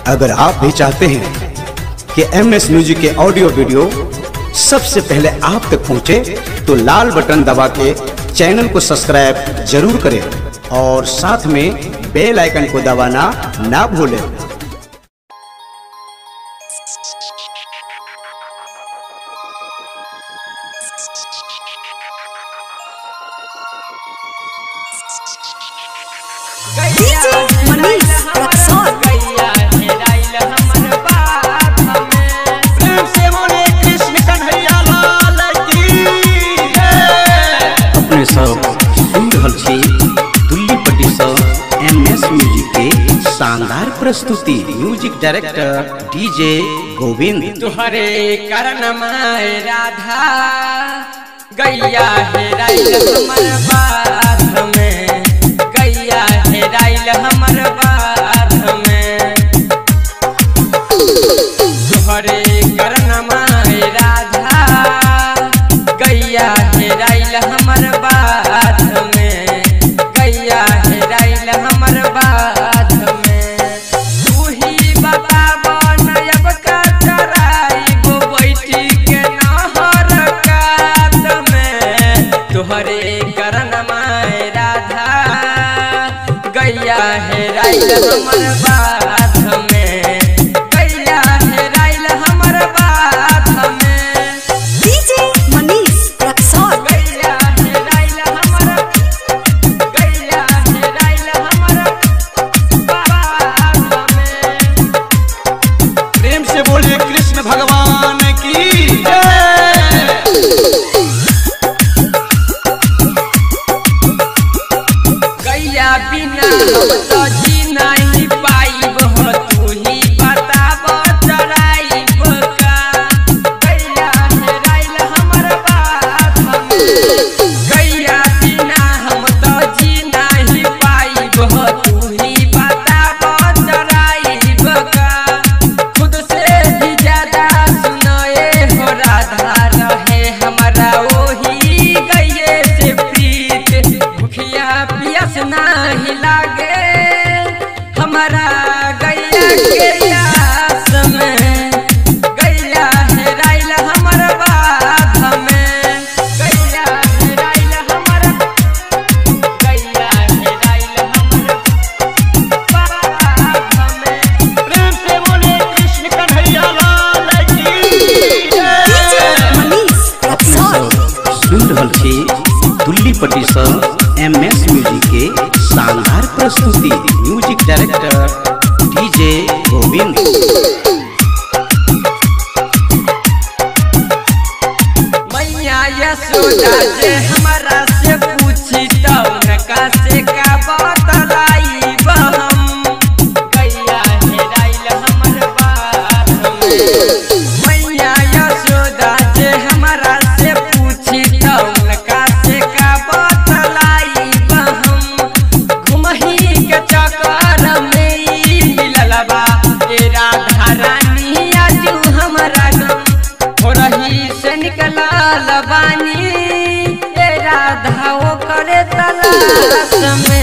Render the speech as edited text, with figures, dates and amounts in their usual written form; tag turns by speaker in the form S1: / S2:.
S1: अगर आप भी चाहते हैं कि MS म्यूजिक के ऑडियो वीडियो सबसे पहले आप तक पहुंचे तो लाल बटन दबा के चैनल को सब्सक्राइब जरूर करें और साथ में बेल आइकन को दबाना ना भूलें। MS म्यूजिक के शानदार प्रस्तुति, म्यूजिक डायरेक्टर DJ गोविंद।
S2: तुहरे कारण माय राधा गैया हेराइल हमर बाध में, गैया हेराइल हमर बाध में। तुहरे कारण माय राधा गैया हेराइल हमर बाध में, गैया हेराइल हमर बाध में। तू ही बताबो नयब का चराइबो बैठी के नहर कात में। तुहरे कारण माय राधा गैया हेराइल हमर बाध में, गैया हेराइल हमर बाध में।
S3: DJ मनीष रक्सौल।
S2: गैया हेराइल हमर, गैया हेराइल हमर बाध में।
S4: प्रेम से बोले कृष्ण भगवान की जय।
S2: गैया बिना हम तो जी नहीं पाइब हो, तू ही बताब चराइब का। गैया हेराइल हमर बाध में, गैया बिना हम तो जी नहीं पाइब हो, तू ही बताब चराइब का। खुद से भी ज्यादा सुनाए हो राधा रहे हमारा ओही गैये से प्रीत। भूखिया पियास नहीं लागे हमारा गैया के आस में। गैया हेराइल हमर बाध में, गैया हेराइल हमर, गैया हेराइल हमर बाध में।
S4: प्रेम से बोले कृष्ण कन्हैया लाल की जय।
S3: मनीष रक्सौल।
S1: सुन रहल छी दुल्लीपट्टी से MS म्यूजिक के शानदार प्रस्तुति, म्यूजिक डायरेक्टर DJ गोविंद।
S2: मैया यशोदा जे हमरा से पूछी तो उनका से का बतलाइब हम। गैया हेराइल हमर बाध में, मैया यशोदा जे हमरा से पूछी तो उनका से का बतलाइब हम। घुमही के चक्कर में ई मिलल बा ए राधा रानी आजू हमरा गम। हो रही से निकलल बानी ए राधा ओ करे तलाश में।